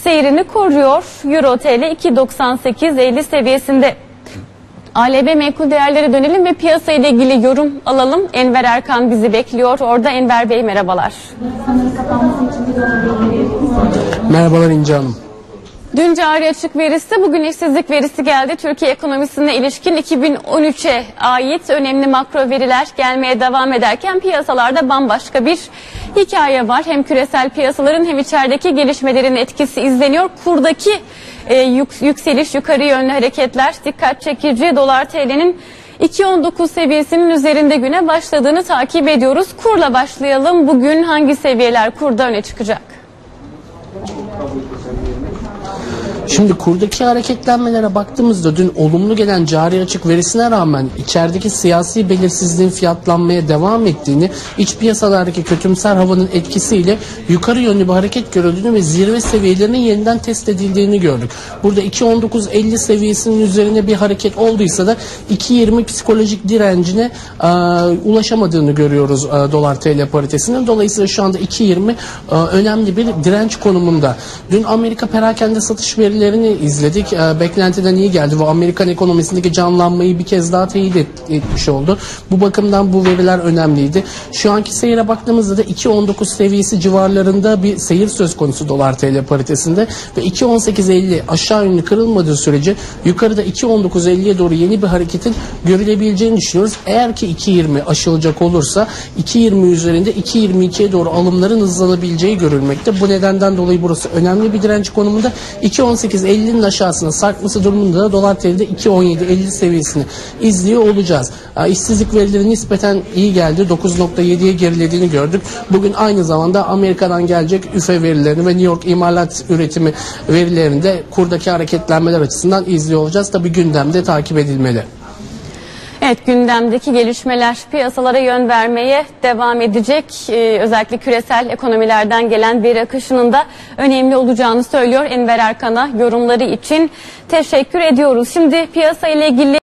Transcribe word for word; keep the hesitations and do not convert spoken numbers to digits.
seyrini koruyor. Euro T L iki doksan sekiz elli seviyesinde. A L B menkul değerlere dönelim ve piyasa ile ilgili yorum alalım. Enver Erkan bizi bekliyor. Orada Enver Bey merhabalar. Merhabalar İnce Hanım. Dün cari açık verisi, bugün işsizlik verisi geldi. Türkiye ekonomisine ilişkin iki bin on üçe ait önemli makro veriler gelmeye devam ederken piyasalarda bambaşka bir hikaye var. Hem küresel piyasaların hem içerideki gelişmelerin etkisi izleniyor. Kurdaki e, yük, yükseliş, yukarı yönlü hareketler dikkat çekici. Dolar T L'nin iki on dokuz seviyesinin üzerinde güne başladığını takip ediyoruz. Kurla başlayalım. Bugün hangi seviyeler kurda öne çıkacak? Şimdi kurdaki hareketlenmelere baktığımızda dün olumlu gelen cari açık verisine rağmen içerideki siyasi belirsizliğin fiyatlanmaya devam ettiğini, iç piyasalardaki kötümser havanın etkisiyle yukarı yönlü bir hareket görüldüğünü ve zirve seviyelerinin yeniden test edildiğini gördük. Burada iki on dokuz elli seviyesinin üzerine bir hareket olduysa da iki yirmi psikolojik direncine e, ulaşamadığını görüyoruz e, dolar T L paritesinin. Dolayısıyla şu anda iki yirmi e, önemli bir direnç konumunda. Dün Amerika perakende satış verileri izledik. E, beklentiden iyi geldi. Bu Amerikan ekonomisindeki canlanmayı bir kez daha teyit et, etmiş oldu. Bu bakımdan bu veriler önemliydi. Şu anki seyre baktığımızda da iki on dokuz seviyesi civarlarında bir seyir söz konusu dolar T L paritesinde ve iki on sekiz elli aşağı yönlü kırılmadığı sürece yukarıda iki on dokuz elliye doğru yeni bir hareketin görülebileceğini düşünüyoruz. Eğer ki iki yirmi aşılacak olursa iki yirmi üzerinde iki yirmi ikiye doğru alımların hızlanabileceği görülmekte. Bu nedenden dolayı burası önemli bir direnç konumunda. iki on sekiz ellinin aşağısına sarkması durumunda da dolar T L'de iki on yedi elli seviyesini izliyor olacağız. İşsizlik verileri nispeten iyi geldi. dokuz nokta yediye gerilediğini gördük. Bugün aynı zamanda Amerika'dan gelecek üfe verilerini ve New York imalat üretimi verilerini de kurdaki hareketlenmeler açısından izliyor olacağız. Tabii gündemde takip edilmeli. Evet, gündemdeki gelişmeler piyasalara yön vermeye devam edecek. Ee, özellikle küresel ekonomilerden gelen veri akışının da önemli olacağını söylüyor Enver Erkan'a yorumları için teşekkür ediyoruz. Şimdi piyasa ile ilgili